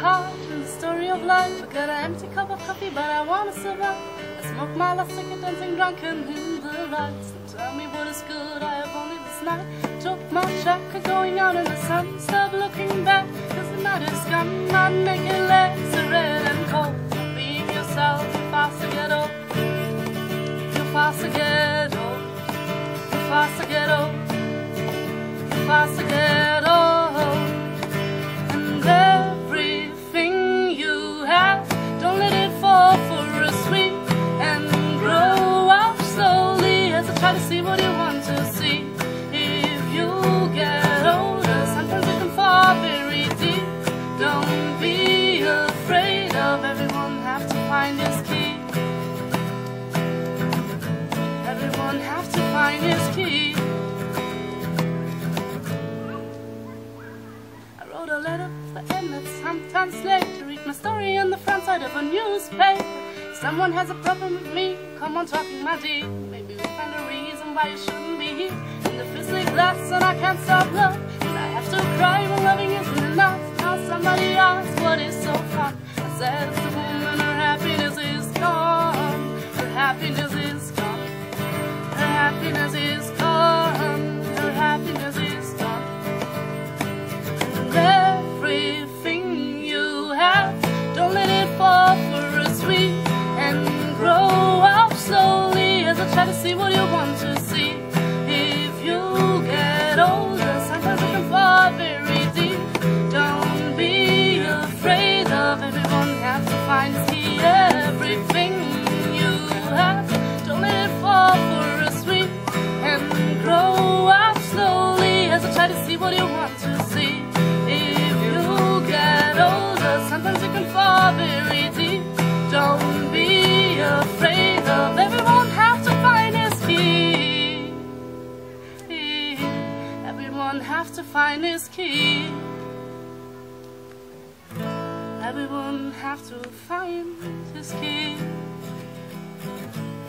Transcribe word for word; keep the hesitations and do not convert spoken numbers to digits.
heart in the story of life. I got an empty cup of coffee, but I wanna survive. I smoke my last cigarette, dancing drunken in the lights. Tell me what is good, I have only this night. Took my jacket, going out in the sun. Stop looking back, cause the night is gone. My naked legs are red and cold. Leave yourself, you're fast to get old. You're fast to get old. You're fast to get old. You're fast to get old. And everything you have, don't let it fall for a sweet. And grow up slowly as I try to see what you want to see. If you get older, sometimes you can fall very deep. Don't be afraid of everyone have to find his key. Everyone have to find his key. I wrote a letter for Emmett sometimes late to read my story on the front side of a newspaper. Someone has a problem with me, come on talking my dear. Maybe we find a reason why you shouldn't be here. In the physics glass and I can't stop love. And I have to cry when loving isn't enough. Now somebody asks what is so fun. I said it's a woman, her happiness is gone. Her happiness is gone. Her happiness is gone. Her happiness is gone. And everything you have, don't let it fall for a sweet. And grow up slowly as I try to see what you want to see. If you get older, sometimes you can fall very deep. Don't be afraid of everyone have to find his key. Everything you have, don't let it fall for a sweet. And grow up slowly as I try to see what you want to see. If you get older, sometimes you can fall very deep. Don't be afraid of everyone have to find his key. Everyone have to find his key. Everyone have to find his key.